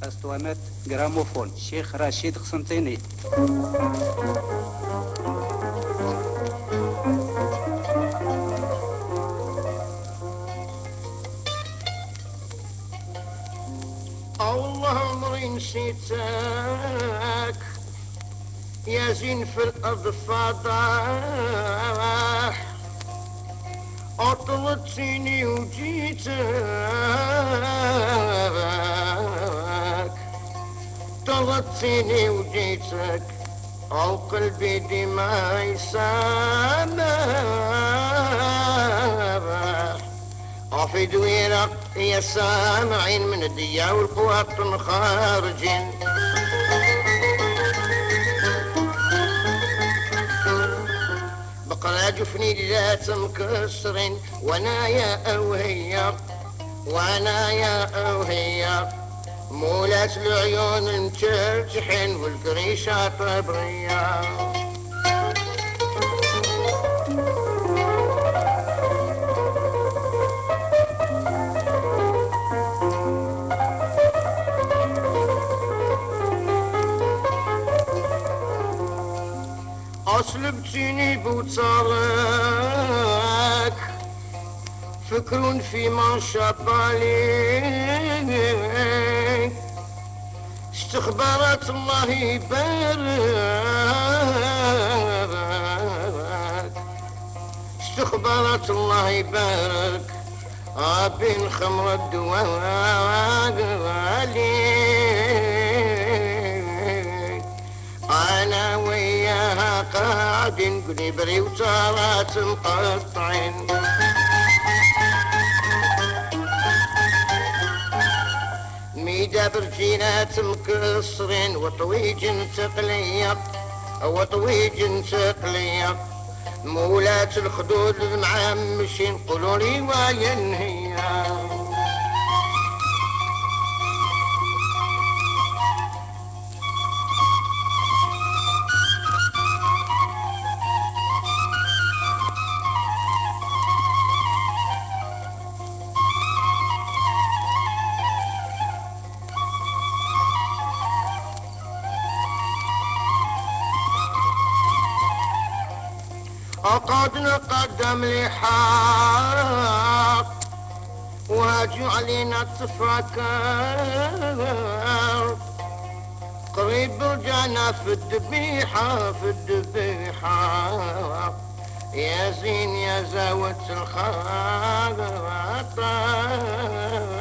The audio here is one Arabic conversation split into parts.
اسطوانات جراموفون الشيخ رشيد قسنطيني. والله عمري نسيتك يا زين في الأرض فضاح، أطلتني وجيتك، طلتني وجيتك، أو قلبي ديما يسامح، في دويرة يا سامعين من الديا والقوات خارجين. بقرا جفني ذات مكسرين، وانا يا اوهية وانا يا اوهية، مولات العيون المترجحين والقريشة طبرية. أصلبتني بوصالك فكر فيما شبالي، استخبارات الله يبارك، استخبارات الله يبارك، بين خمر الدوالي. أنا وياها قاعدين قنبري وصارات مقطعين. ميدا برجينات مكسرين وطويج تقلية وطويج تقلية، مولات الخدود المعمشين قولولي وين هي. قد نقدم لحاق واجوا علينا تفكر، قريب رجعنا في الذبيحة في الذبيحة، يا زين يا زاوة الخاطر.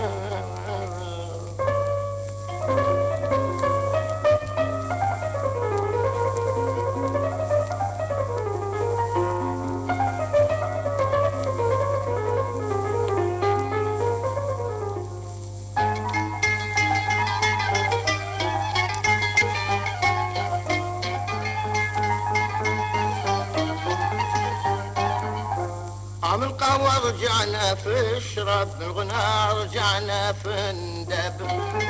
من القهوة رجعنا في الشرب، بالغنى رجعنا في الندب،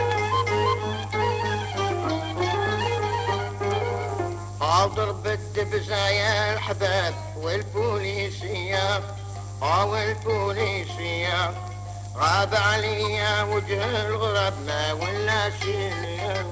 ضرب الدبزة يا الحباب والبوليسية والبوليسية، غاب عليا وجه الغرب ما ولا شيء.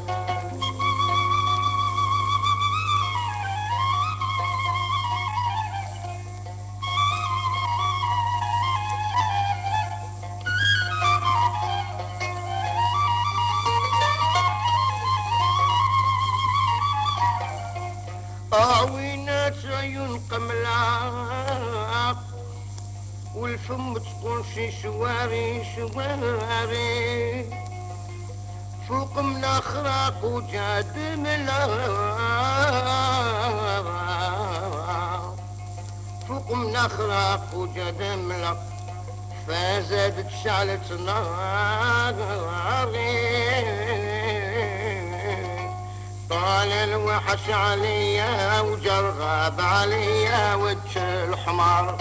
عوينات عيون قملاق والفم تكون شي شواري شواري، فوق من اخراق وجاد ملاق، فوق من اخراق وجاد ملاق، فزادت شعلة ناري، طال الوحش عليا وجرغب عليا وجه الحمار.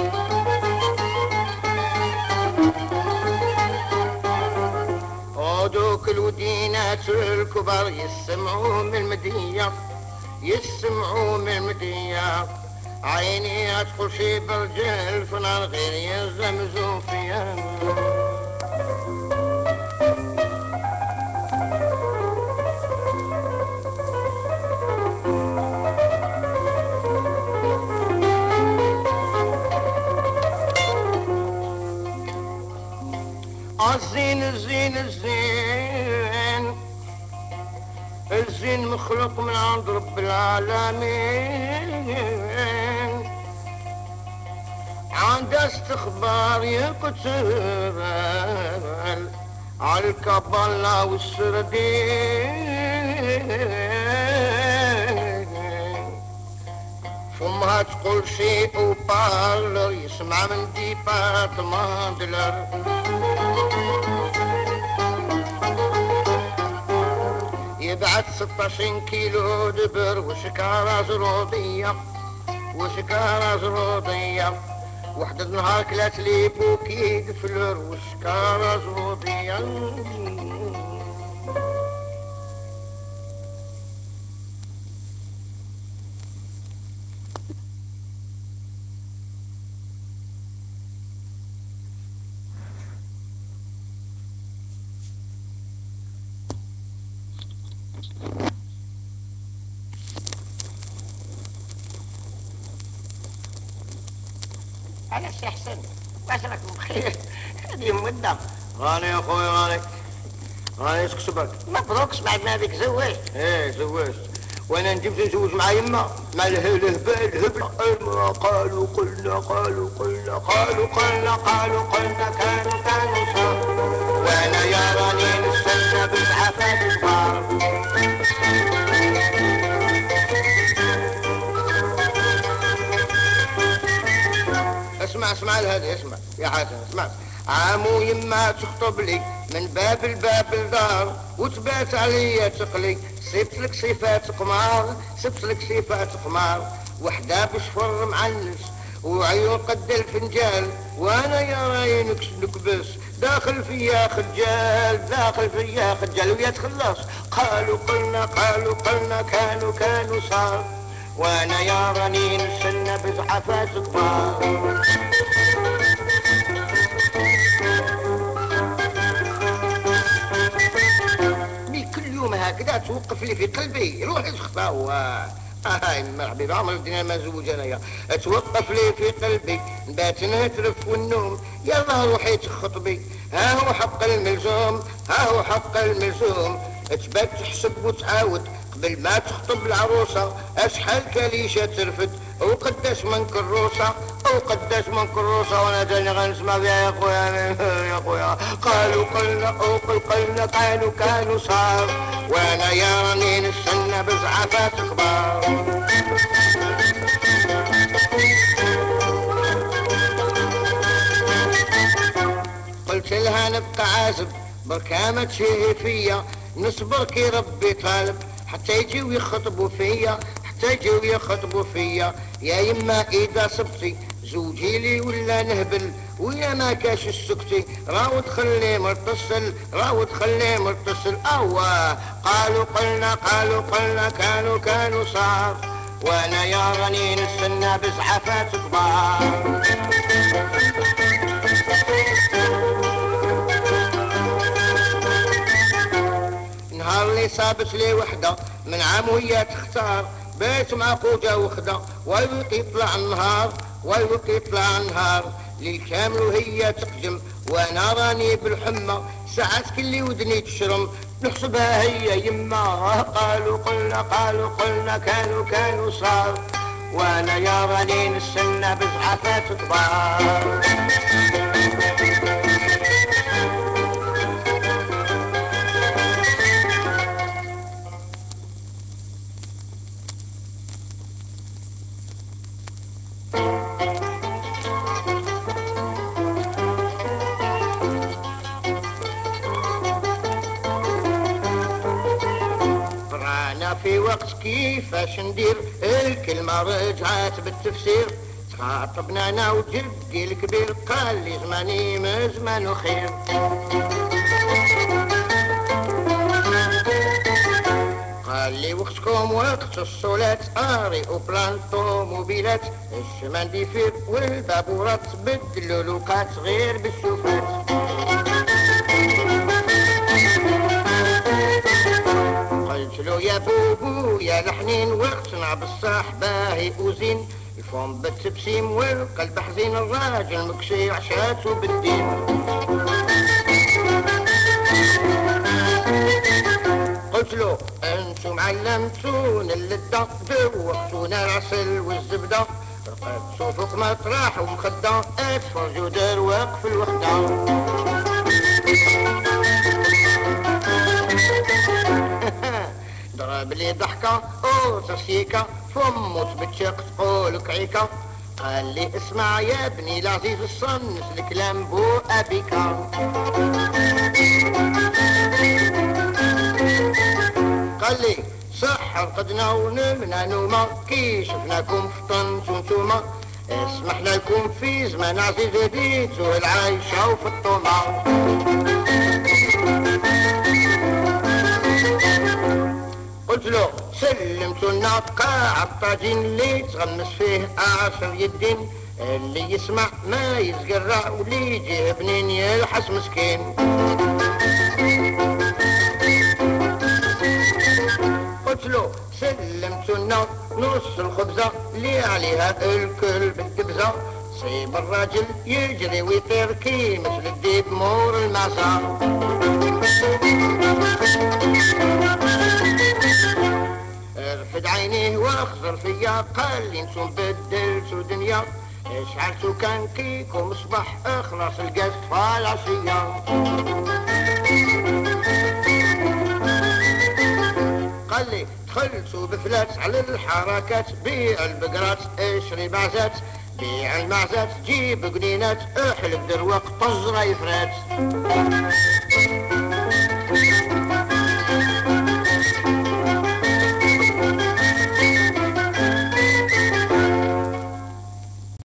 ودوك الودينات الكبار يسمعوا من المدية، يسمعوا من المدية، عيني ادخل شي برجل فنار غير يزمزوا فيها. الزين الزين الزين الزين مخلوق من عند رب العالمين، عند استخبار يقتل على الكبالة والسردين. فمها تقول شيء وبارلر يسمع من ديبارتمان دلر. يبعت 16 كيلو دبر وشكارة زروضية وشكارة زروضية، وحدة نهار كلات لي بوكي دفلر وشكارة زروضية. على سي حسن واش راكم بخير؟ هذه مدة. راني يا خويا راني سكسبك. مبروك سمعنا بك زوجت. ايه زوجت، وانا نجيب نزوج مع يما مع الهبل قالوا قلنا قالوا قلنا قالوا قلنا قالوا قلنا كانوا صار، وانا يا راني نستنى بزعفات الكبار. اسمع الهدي، اسمع يا حسن اسمع. عامو يما تخطب لي من باب الباب الدار، وتبات عليا تقلي سبت لك صفات قمار، سبت لك صفات قمار. وحده بشفر معنس وعيون قد الفنجال، وانا يا راي نكبس داخل فيا خجال، داخل فيا خجال ويا تخلص. قالوا قلنا قالوا قلنا كانوا صار، وانا يا راني نستنى بزحفات كبار. كل يوم هكذا توقف لي في قلبي روحي تخطاو. هاي مرحبا عمر الدنيا ما زوج انايا، توقف لي في قلبي نبات نهترف والنوم، يلا روحي تخطبي. ها هو حق الملزوم، ها هو حق الملزوم. تبات تحسب وتعاود قبل ما تخطب العروسة، اشحال كليشة ترفد وقداش من كروسة وقداش من كروسة. وانا تاني غنسمع فيها يا خويا يا خويا. قالوا قلنا قلنا كانوا صار، وانا يا راني نستنى بزعفات كبار. قلت لها نبقى عازب بركامة شيء فيا، نصبر كي ربي طالب حتى يجيو يخطبوا فيا، حتى يجيو يخطبوا فيا. يا يما اذا صبتي زوجي لي ولا نهبل، ويا ما كاش السكتي راود خليه مرتصل، راود خليه مرتصل. قالوا قلنا كانوا صار، وانا يا راني نستنى بزحفات كبار. نهار اللي صابت لي وحده من عام وهي تختار، بيت معقوجة وخدة ويوقي يطلع النهار، ويوقي يطلع النهار. ليل كامل وهي تقدم وانا راني بالحمى، ساعات كلي ودني تشرم نحسبها هي يما. قالوا قلنا كانوا صار، وانا يا راني نستنى بزعفات كبار. في وقت كيفاش ندير الكلمة رجعت بالتفسير، تخاطبنا انا وجدي الكبير قال لي زماني من زمان خير. قال لي وقتكم وقت الصلاة، اري وبلان طوموبيلات، الشمان ديفير والبابورات، بدلوا لوقات غير بالشوفات. قلت له يا بوبو يا الحنين وقتنا بالصاح باهي وزين، الفم بالتبسيم والقلب حزين، الراجل مكشي عشاته بالدين. قلت له انتم علمتونا اللذة، دوقتونا العسل والزبدة، رقدتو فوق مطرح ومخدة، اتفرجوا دروق في الوحدة. ضرب لي ضحكة وترسيكة، فمو تبتشق تقول كعيكة، قال لي اسمع يا ابني العزيز الصنف الكلام بو ابيك. قال لي صح رقدنا ونمنا نومة، كي شفناكم فطنتو نتوما، اسمحنا لكم في زمان عزيز ديتو العايشة وفي الطومة. قلت له سلمتوا لنا قاع الطاجين اللي تغمس فيه 10 يدين، اللي يسمع ما يزقرع واللي يجيه بنين يلحس مسكين. قلت له سلمتوا لنا نص الخبزة اللي عليها الكل بالدبزة، صيب الراجل يجري ويطير كي مثل الديب مور المعصا. رفد عينيه واخزر فيا، قال لي انتم بدلتوا دنيا، شعلتوا كان كيكو مصبح اخلص القصد فالعشية. قال لي دخلتوا بفلات على الحركات، بيع البقرات اشري بعزات، بيع المعزات جيب قنينات، احلب دروق طز ريفرات.